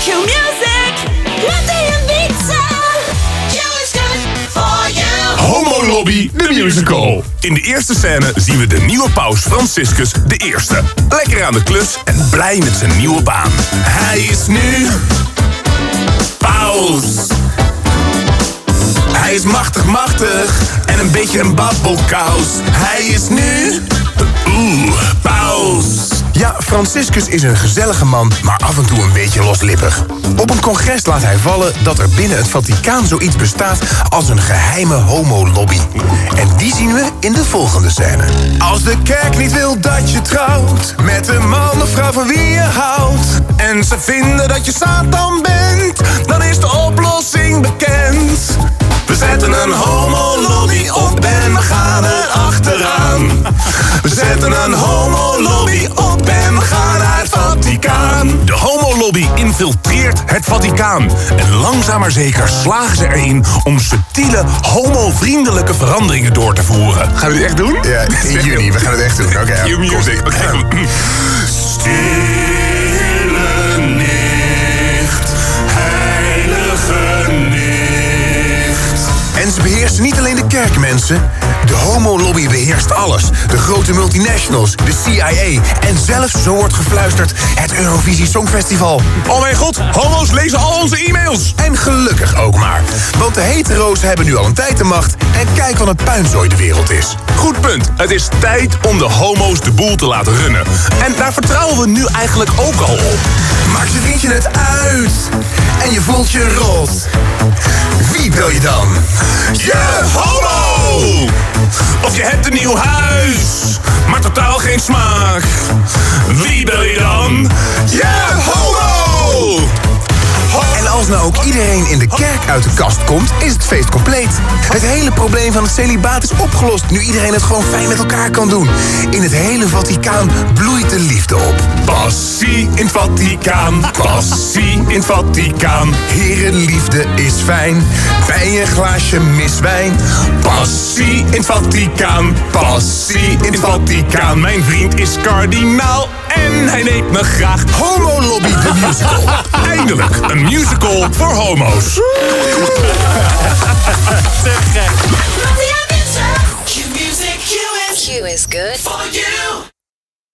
Q-Music. Latte en pizza. Q is good for you. Homo Lobby, de musical. In de eerste scène zien we de nieuwe paus Franciscus de Eerste. Lekker aan de klus en blij met zijn nieuwe baan. Hij is nu paus. Hij is machtig en een beetje een babbelkous. Hij is nu paus. Ja, Franciscus is een gezellige man, maar af en toe een beetje loslippig. Op een congres laat hij vallen dat er binnen het Vaticaan zoiets bestaat als een geheime homo-lobby. En die zien we in de volgende scène. Als de kerk niet wil dat je trouwt met een man of vrouw van wie je houdt, en ze vinden dat je Satan bent, dan is de oplossing bekend. We zetten een homo-lobby op en we gaan er achteraan. We zetten een homo-lobby op en we gaan naar het Vaticaan. De homo-lobby infiltreert het Vaticaan. En langzaam maar zeker slagen ze erin om subtiele, homo-vriendelijke veranderingen door te voeren. Gaan we dit echt doen? Ja, in juni. We gaan het echt doen. Oké. Q-Music. Stille nicht, heilige nicht. En ze beheersen niet alleen de kerk, mensen. De homo-lobby beheerst alles. De grote multinationals, de CIA en zelfs, zo wordt gefluisterd, het Eurovisie Songfestival. Oh mijn god, homo's lezen al onze e-mails. En gelukkig ook maar. Want de hetero's hebben nu al een tijd de macht. En kijk wat een puinzooi de wereld is. Goed punt. Het is tijd om de homo's de boel te laten runnen. En daar vertrouwen we nu eigenlijk ook al op. Maak je vriendje het uit. En je voelt je rot. Wie bel je dan? Je homo! Of je hebt een nieuw huis, maar totaal geen smaak. Wie bel je dan? Je homo! En als nou ook iedereen in de kerk uit de kast komt, is het feest compleet. Het hele probleem van het celibaat is opgelost, nu iedereen het gewoon fijn met elkaar kan doen. In het hele Vaticaan bloeit de liefde op. Passie in het Vaticaan, passie in het Vaticaan. Herenliefde is fijn, bij een glaasje miswijn. Passie in het Vaticaan, passie in het Vaticaan. Mijn vriend is kardinaal en hij neemt me graag. Homo Lobby de musical. Eindelijk een musical voor homo's. Latte en pizza. Q-Music. Q is Q is good for you.